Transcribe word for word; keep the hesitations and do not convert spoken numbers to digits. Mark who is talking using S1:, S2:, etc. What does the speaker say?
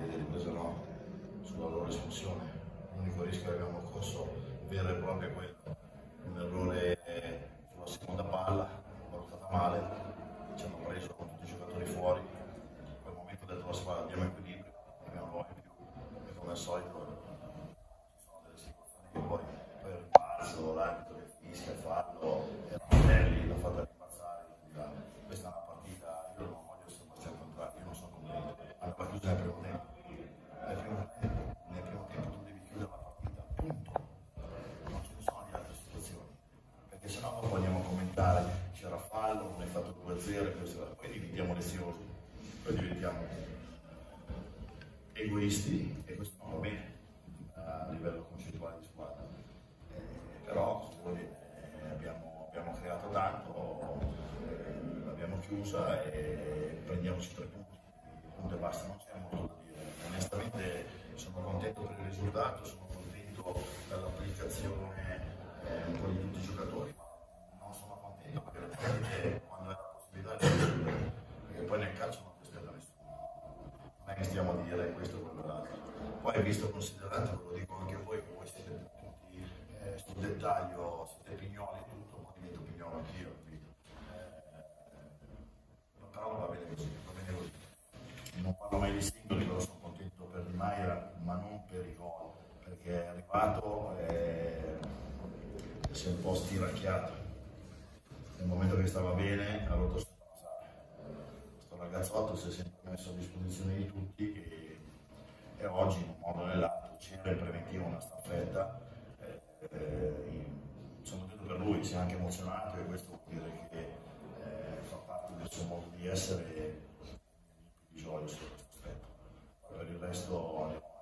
S1: le riprese no, sulla loro espulsione. L'unico rischio che abbiamo corso vero e proprio è quello, un errore sulla seconda palla, valutata male, ci hanno preso con tutti i giocatori fuori, in quel momento ho detto alla squadra abbiamo equilibrio, abbiamo l'uomo in più, e come al solito ci sono delle situazioni che poi, poi il rimbalzo, l'arbitro che fischia, fallo, e Raffaelli l'ha fatta rimbalzare, questa è una partita, io non voglio essere abbastanza contrario, io non sono contento, andava chiusa nel primo tempo, nel primo tempo, nel primo tempo tu devi chiudere la partita, punto, non ce ne sono di altre situazioni, perché sennò dopo andiamo a commentare, c'era fallo, non hai fatto due a zero, poi diventiamo leziosi, poi diventiamo egoisti e questo non va bene a livello concettuale di squadra. Eh, però eh, abbiamo, abbiamo creato tanto, eh, l'abbiamo chiusa e prendiamoci tre punti, punto e basta, non c'è molto da dire. Onestamente sono contento per il risultato, sono contento dall'applicazione eh, un po' di tutti i giocatori, ma non sono contento perché quando è la possibilità di chiudere, perché poi nel calcio non ti aspetta nessuno. Non è che stiamo a dire questo o quello l'altro. Poi visto considerato, ve lo dico anche a voi, che voi siete tutti eh, sul dettaglio, siete pignoli e tutto, ma divento pignolo anch'io, capito? Eh, però non va bene così, va bene così. Non parlo mai di singoli, però sono contento per Di Maia, ma non per i gol, perché è arrivato e si è un po' stiracchiato. Nel momento che stava bene, ha rotto sto questo ragazzotto si è sempre messo a disposizione di tutti e, e oggi in un modo o nell'altro c'era in preventivo una staffetta, eh, eh, sono contento per lui, si è anche emozionato e questo vuol dire che eh, fa parte del suo modo di essere e di gioia su questo aspetto. Per il resto